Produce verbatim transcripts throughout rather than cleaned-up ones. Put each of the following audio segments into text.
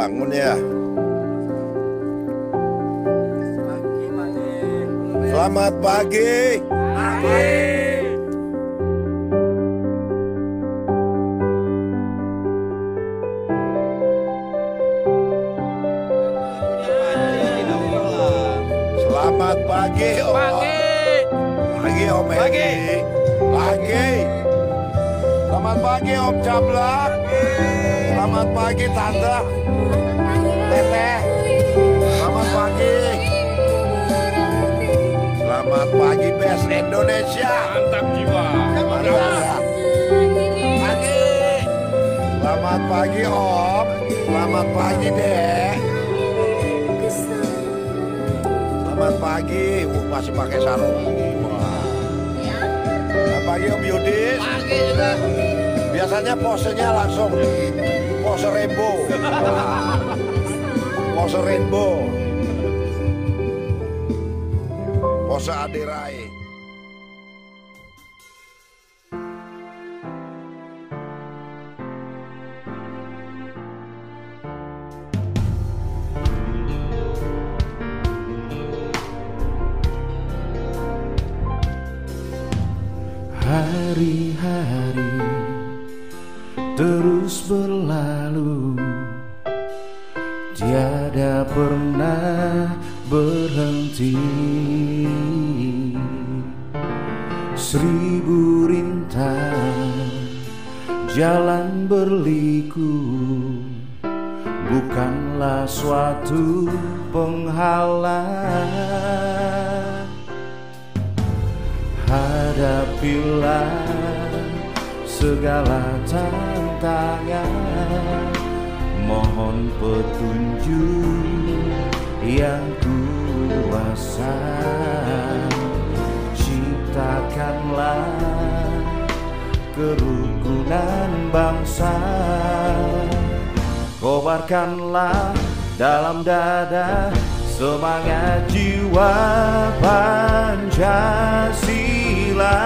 bangun ya. Selamat pagi. Pagi. Selamat pagi, Om. Pagi. Pagi, Om Edi. Pagi. Pagi. Selamat pagi, Om Cablak. Selamat pagi, Tante. Teteh. Selamat pagi. Selamat pagi, Best Indonesia. Mantap jiwa. Mantap. Pagi. Selamat pagi, Om. Selamat pagi, Dek. Selamat pagi. Uh, masih pakai sarung. Wah. Selamat pagi, Om Yudis. Pagi juga. Biasanya posenya langsung pose rainbow. Pose rainbow. Pose Adirai. Hari-hari terus berlalu, tiada pernah berhenti. Seribu rintang jalan berliku bukanlah suatu penghalang. Hadapilah segala tantangan, mohon petunjuk yang kuasa. Ciptakanlah kerukunan bangsa, kobarkanlah dalam dada semangat jiwa Pancasila.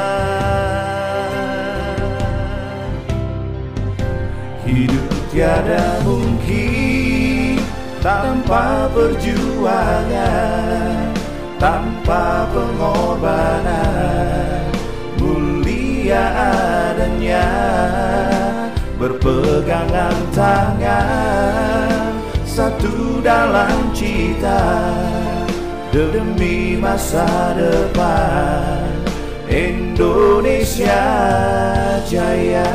Hidup tiada mungkin tanpa perjuangan, tanpa pengorbanan. Mulia adanya berpegangan tangan, satu dalam cita demi masa depan Indonesia Jaya.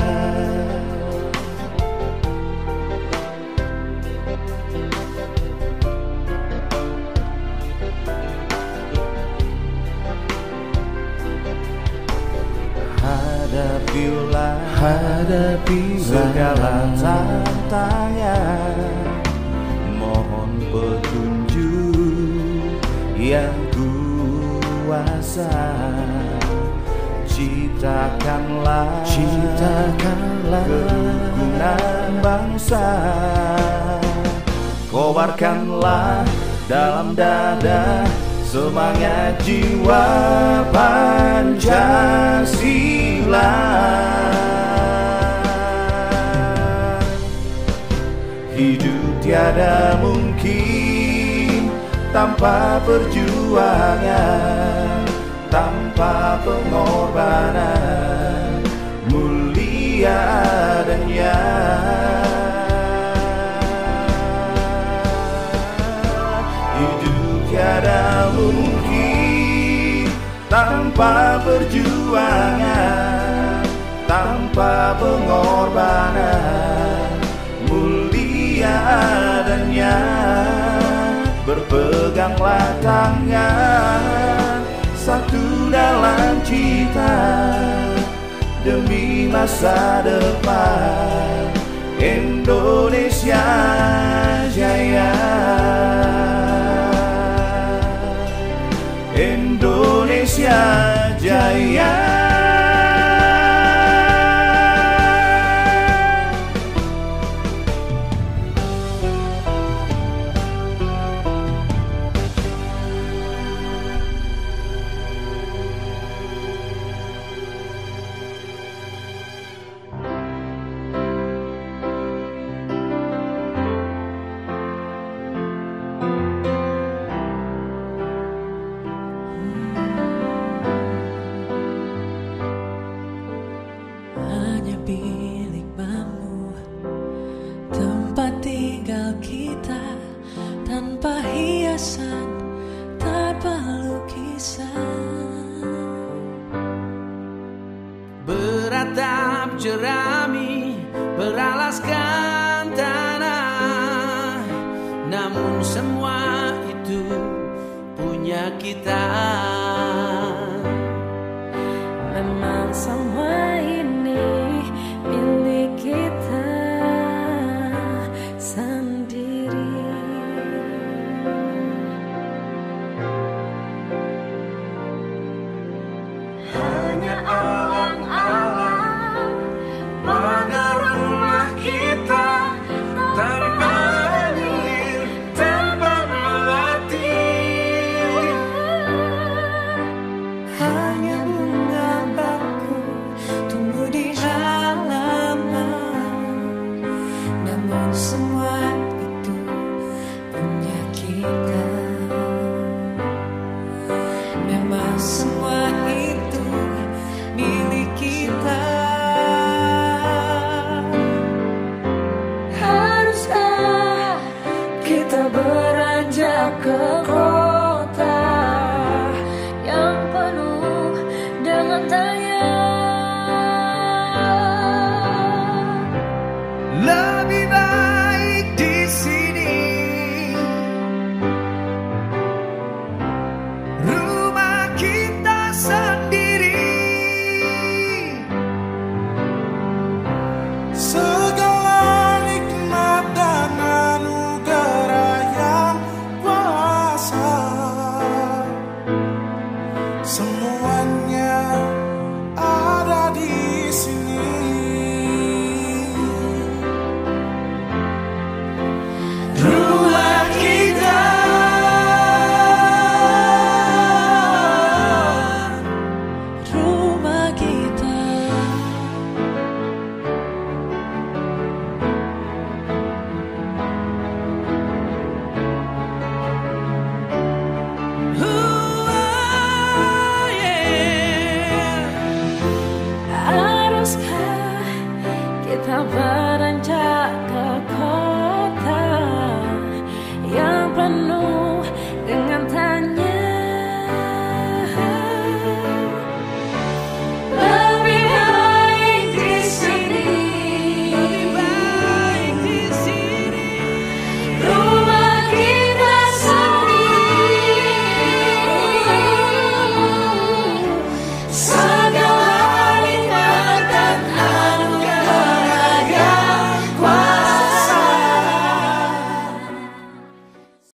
Hadapilah, hadapilah segala tantangan, mohon petunjuk yang kuasa. Ciptakanlah, ciptakanlah kerukunan bangsa, kobarkanlah dalam dada semangat jiwa Pancasila. Hidup tiada mungkin tanpa perjuangan, tanpa pengorbanan. Mulia adanya hidup tiada mungkin tanpa perjuangan, tanpa pengorbanan. Mulia adanya berpeganglah tangan, satu dalam cita demi masa depan Indonesia Jaya. Indonesia Jaya. beratap jerami, beralaskan tanah. Namun semua itu punya kita. Memang semua ini milik kita sendiri. Hanya alang-alang pada rumah kita, tanpa air, tanpa melati. Hanya bunga baku tumbuh di halaman. Namun semua itu punya kita. Memang semua itu milik kita. Haruskah kita beranjak ke kota yang penuh dengan tanya? Lebih baik di sini, rumah kita sendiri. Segala nikmat dan anugerah yang kuasa, semuanya ada di sini. Rumah kita, Rumah kita. Oh, yeah. Haruskah kita beranjak ke kota yang penuh